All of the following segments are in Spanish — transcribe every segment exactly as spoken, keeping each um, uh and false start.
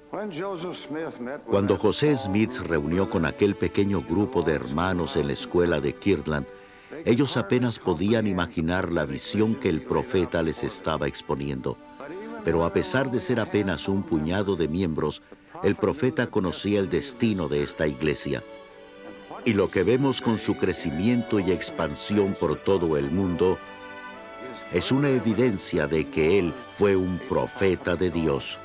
Cuando José Smith se reunió con aquel pequeño grupo de hermanos en la escuela de Kirtland, ellos apenas podían imaginar la visión que el profeta les estaba exponiendo. Pero a pesar de ser apenas un puñado de miembros, el profeta conocía el destino de esta iglesia. Y lo que vemos con su crecimiento y expansión por todo el mundo es una evidencia de que él fue un profeta de Dios.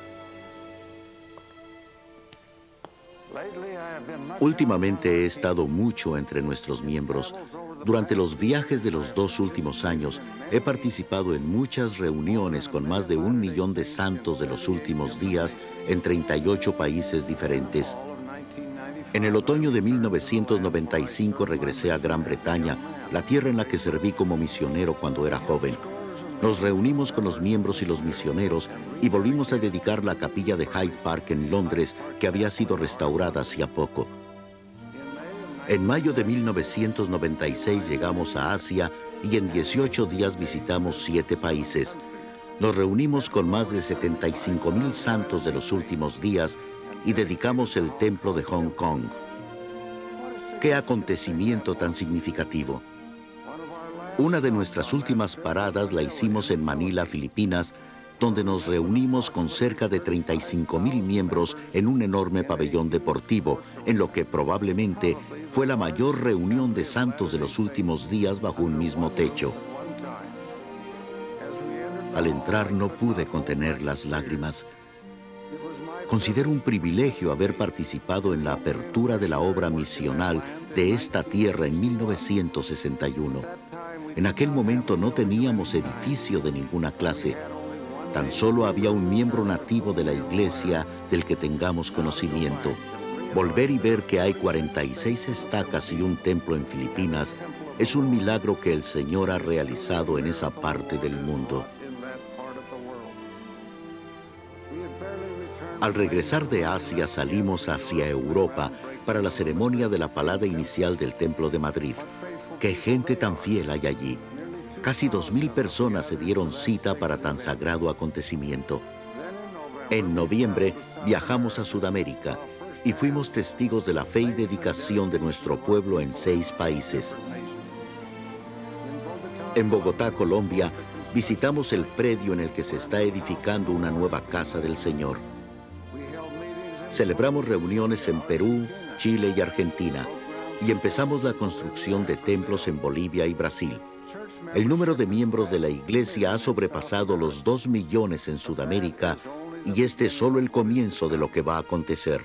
Últimamente he estado mucho entre nuestros miembros. Durante los viajes de los dos últimos años, he participado en muchas reuniones con más de un millón de santos de los últimos días en treinta y ocho países diferentes. En el otoño de mil novecientos noventa y cinco regresé a Gran Bretaña, la tierra en la que serví como misionero cuando era joven. Nos reunimos con los miembros y los misioneros y volvimos a dedicar la capilla de Hyde Park en Londres, que había sido restaurada hacía poco. En mayo de mil novecientos noventa y seis llegamos a Asia y en dieciocho días visitamos siete países. Nos reunimos con más de setenta y cinco mil santos de los últimos días y dedicamos el templo de Hong Kong. ¡Qué acontecimiento tan significativo! Una de nuestras últimas paradas la hicimos en Manila, Filipinas, donde nos reunimos con cerca de treinta y cinco mil miembros en un enorme pabellón deportivo, en lo que probablemente fue la mayor reunión de santos de los últimos días bajo un mismo techo. Al entrar no pude contener las lágrimas. Considero un privilegio haber participado en la apertura de la obra misional de esta tierra en mil novecientos sesenta y uno. En aquel momento no teníamos edificio de ninguna clase. Tan solo había un miembro nativo de la iglesia del que tengamos conocimiento. Volver y ver que hay cuarenta y seis estacas y un templo en Filipinas es un milagro que el Señor ha realizado en esa parte del mundo. Al regresar de Asia salimos hacia Europa para la ceremonia de la palada inicial del Templo de Madrid. ¡Qué gente tan fiel hay allí! Casi dos mil personas se dieron cita para tan sagrado acontecimiento. En noviembre viajamos a Sudamérica y fuimos testigos de la fe y dedicación de nuestro pueblo en seis países. En Bogotá, Colombia, visitamos el predio en el que se está edificando una nueva casa del Señor. Celebramos reuniones en Perú, Chile y Argentina, y empezamos la construcción de templos en Bolivia y Brasil. El número de miembros de la iglesia ha sobrepasado los dos millones en Sudamérica, y este es solo el comienzo de lo que va a acontecer.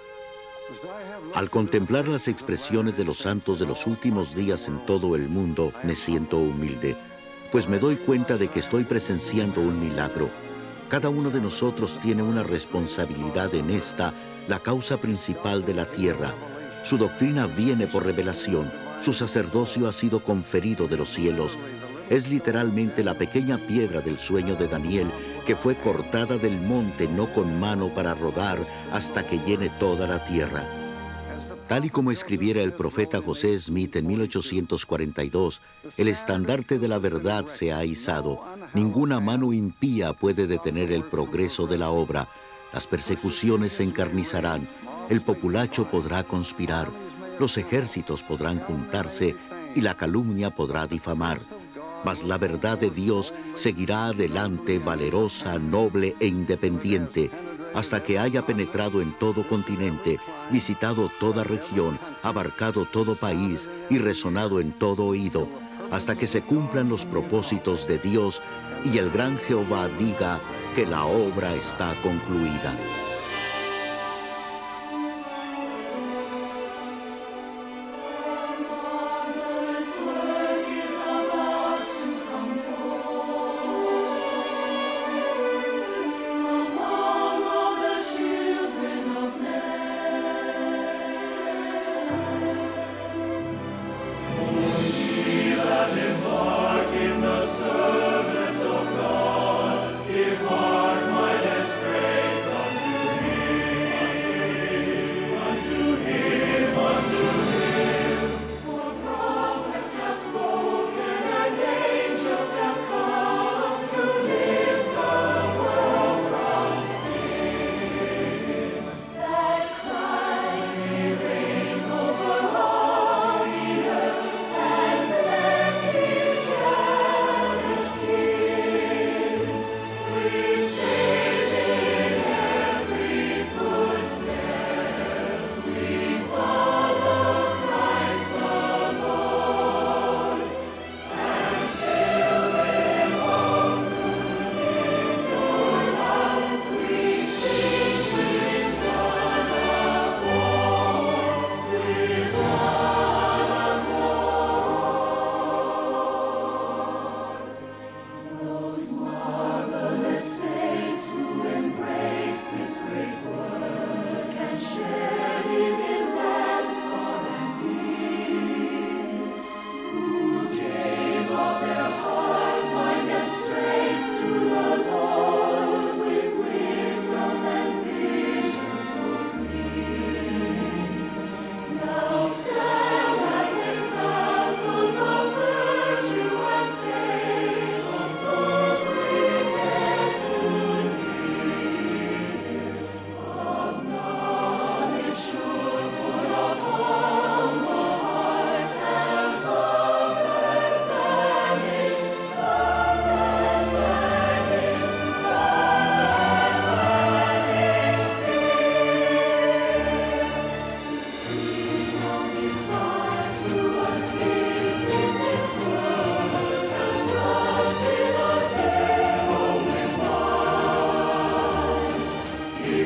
Al contemplar las expresiones de los santos de los últimos días en todo el mundo, me siento humilde, pues me doy cuenta de que estoy presenciando un milagro. Cada uno de nosotros tiene una responsabilidad en esta, la causa principal de la tierra. Su doctrina viene por revelación, su sacerdocio ha sido conferido de los cielos. Es literalmente la pequeña piedra del sueño de Daniel que fue cortada del monte no con mano para rodar hasta que llene toda la tierra. Tal y como escribiera el profeta José Smith en mil ochocientos cuarenta y dos, el estandarte de la verdad se ha izado. Ninguna mano impía puede detener el progreso de la obra. Las persecuciones se encarnizarán, el populacho podrá conspirar, los ejércitos podrán juntarse y la calumnia podrá difamar. Mas la verdad de Dios seguirá adelante, valerosa, noble e independiente, hasta que haya penetrado en todo continente, visitado toda región, abarcado todo país y resonado en todo oído, hasta que se cumplan los propósitos de Dios y el gran Jehová diga que la obra está concluida.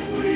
we